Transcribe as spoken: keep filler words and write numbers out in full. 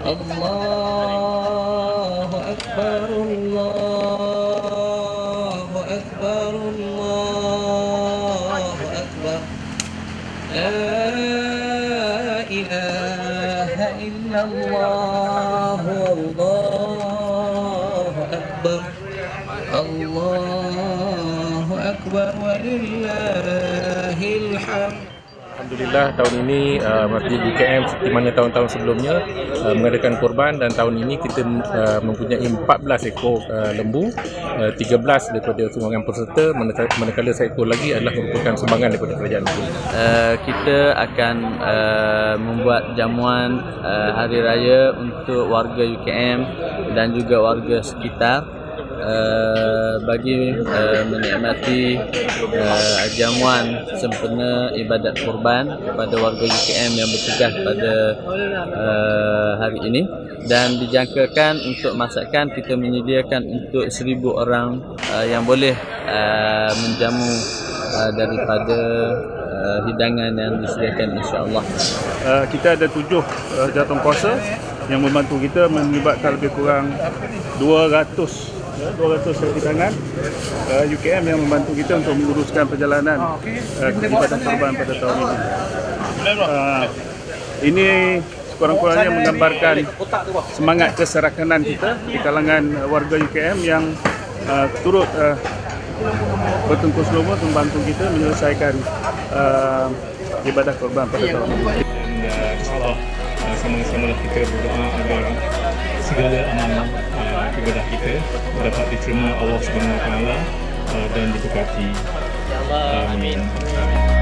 الله أكبر الله أكبر الله أكبر لا إله إلا الله والله أكبر الله أكبر ولله الحمد. Alhamdulillah tahun ini uh, Masjid U K M seperti mana tahun-tahun sebelumnya uh, mengadakan korban, dan tahun ini kita uh, mempunyai empat belas ekor uh, lembu, uh, tiga belas daripada sumbangan peserta, manakala seekor lagi adalah merupakan sumbangan daripada kerajaan negeri. Uh, kita akan uh, membuat jamuan uh, hari raya untuk warga U K M dan juga warga sekitar Uh, bagi uh, menikmati uh, jamuan sempena ibadat kurban kepada warga U K M yang bertugas pada uh, hari ini, dan dijangkakan untuk masakan kita menyediakan untuk seribu orang uh, yang boleh uh, menjamu uh, daripada uh, hidangan yang disediakan, insya-Allah. Uh, kita ada tujuh uh, jawatan kuasa yang membantu kita, melibatkan lebih kurang dua ratus dua ratus serti tangan uh, U K M yang membantu kita untuk menguruskan perjalanan uh, ibadat kurban pada tahun ini. Uh, ini sekurang-kurangnya menggambarkan semangat keserakanan kita di kalangan warga U K M yang uh, turut uh, bertengkus lumus membantu kita menyelesaikan uh, ibadat kurban pada tahun ini. Dan insyaAllah uh, sama-sama kita berdoa agar segala amal uh, ibadah kita dapat diterima Allah Subhanahu Wa Taala uh, dan diberkati. Amin.